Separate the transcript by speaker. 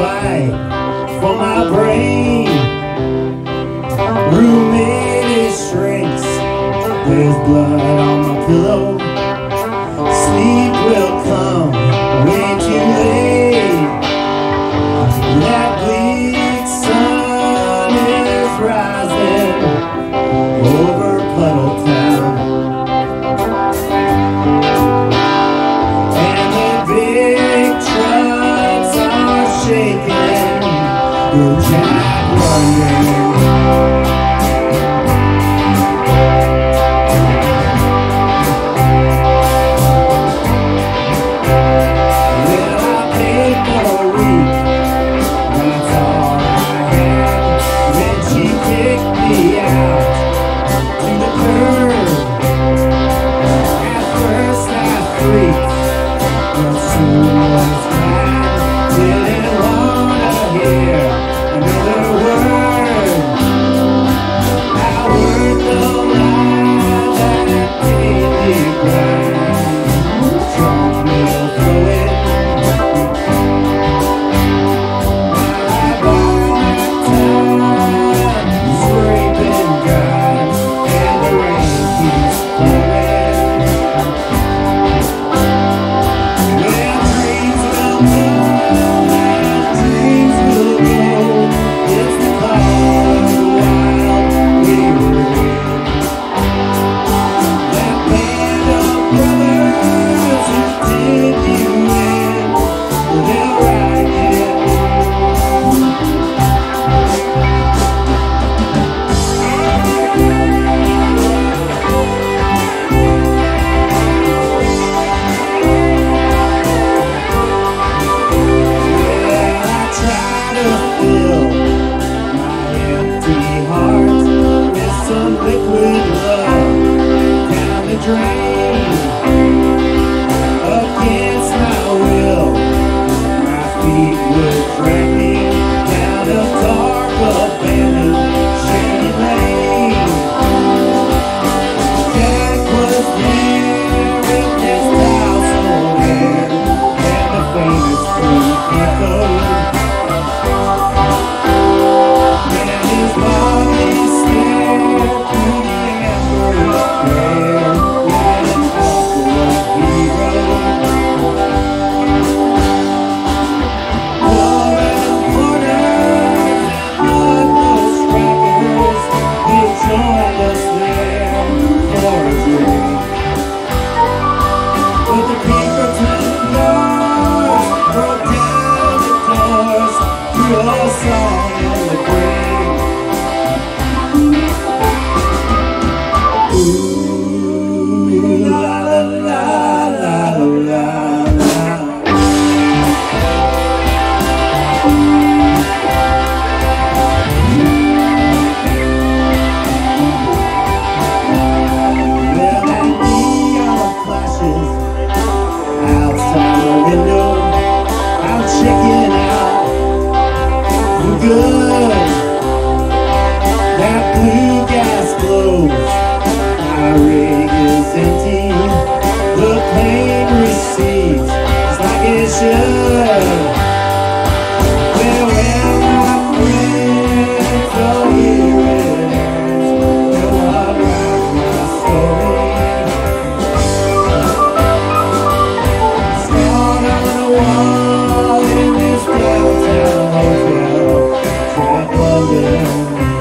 Speaker 1: fight for my brain. Roommate shrinks, there's blood on my pillow. Sleep will come way too late. That bleak sun is rising over Puddle Town, and the big trucks are shaking, the jack running. Against my will, my feet would drag me down a dark, abandoned, shady lane. Jack was there with his house on hand, and the famous street echoed. And his body stared through the amber glare. Good. That blue gas glows, my rig is empty, the plane recedes just like it should. Farewell my friends, oh here it ends, no one writes my story. Scarred on the wall in this downtown hotel.